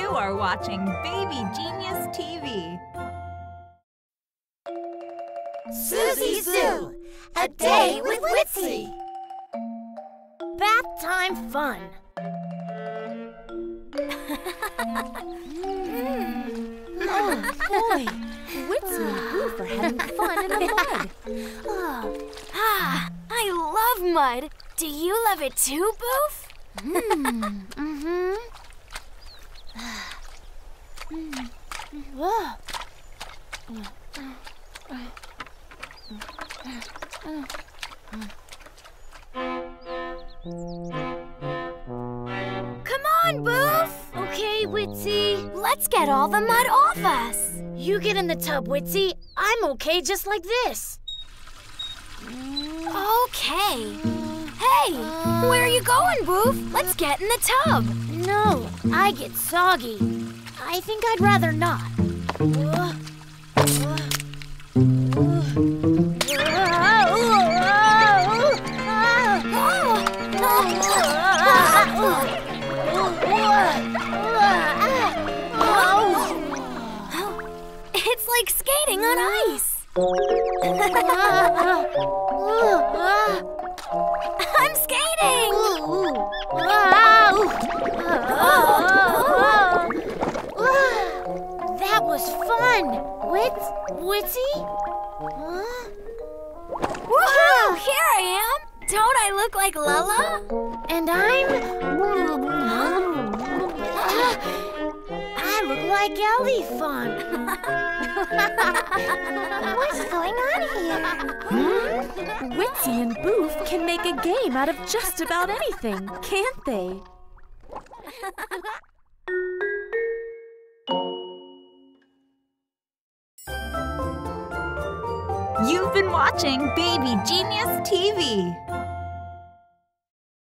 are watching Baby Genius TV. Susie Zoo, a day with Witsy. Bath time fun. Oh boy, Witsy and Boof are having fun in the mud. I love mud. Do you love it too, Boof? Come on, Boof! Okay, Witsy. Let's get all the mud off us. You get in the tub, Witsy. I'm okay just like this. Okay. Hey, where are you going, Boof? Let's get in the tub. No, I get soggy. I think I'd rather not. It's like skating on ice. I'm skating. That was fun. Witsy? Woohoo! Here I am. Don't I look like Lala? And I look like Elephant. What's going on here? Witsy and Boof can make a game out of just about anything, can't they? You've been watching Baby Genius TV.